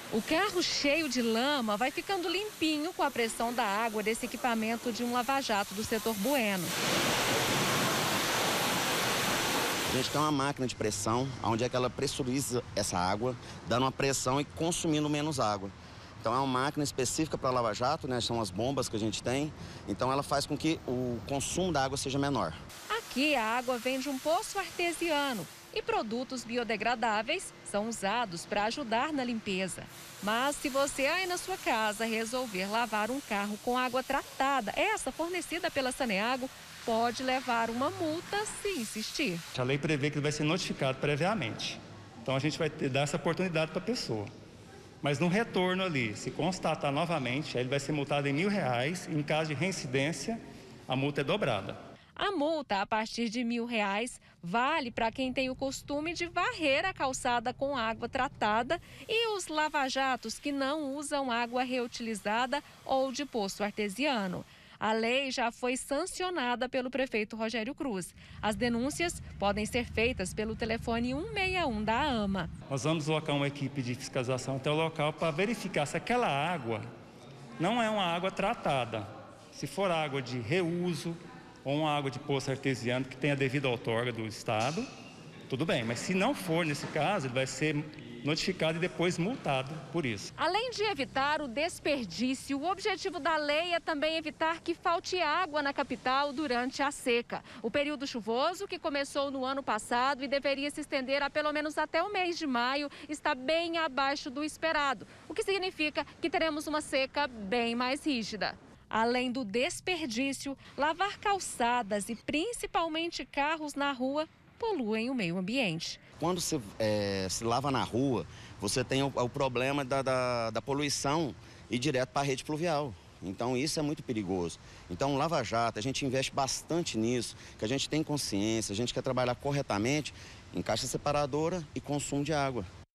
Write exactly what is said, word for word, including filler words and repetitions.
O carro cheio de lama vai ficando limpinho com a pressão da água desse equipamento de um lava-jato do setor Bueno. A gente tem uma máquina de pressão, onde é que ela pressuriza essa água, dando uma pressão e consumindo menos água. Então é uma máquina específica para lava-jato, né? São as bombas que a gente tem. Então ela faz com que o consumo da água seja menor. Aqui a água vem de um poço artesiano e produtos biodegradáveis são usados para ajudar na limpeza. Mas se você aí na sua casa resolver lavar um carro com água tratada, essa fornecida pela Saneago, pode levar uma multa se insistir. A lei prevê que ele vai ser notificado previamente. Então a gente vai ter, dar essa oportunidade para a pessoa. Mas no retorno ali, se constatar novamente, aí ele vai ser multado em mil reais. Em caso de reincidência, a multa é dobrada. A multa, a partir de mil reais, vale para quem tem o costume de varrer a calçada com água tratada e os lava-jatos que não usam água reutilizada ou de poço artesiano. A lei já foi sancionada pelo prefeito Rogério Cruz. As denúncias podem ser feitas pelo telefone um seis um da AMA. Nós vamos colocar uma equipe de fiscalização até o local para verificar se aquela água não é uma água tratada. Se for água de reuso ou uma água de poço artesiano que tenha devido outorga do Estado, tudo bem. Mas se não for nesse caso, ele vai ser notificado e depois multado por isso. Além de evitar o desperdício, o objetivo da lei é também evitar que falte água na capital durante a seca. O período chuvoso, que começou no ano passado e deveria se estender a pelo menos até o mês de maio, está bem abaixo do esperado, o que significa que teremos uma seca bem mais rígida. Além do desperdício, lavar calçadas e principalmente carros na rua poluem o meio ambiente. Quando se, é, se lava na rua, você tem o, o problema da, da, da poluição e direto para a rede pluvial. Então isso é muito perigoso. Então lava-jato, a gente investe bastante nisso, que a gente tem consciência, a gente quer trabalhar corretamente em caixa separadora e consumo de água.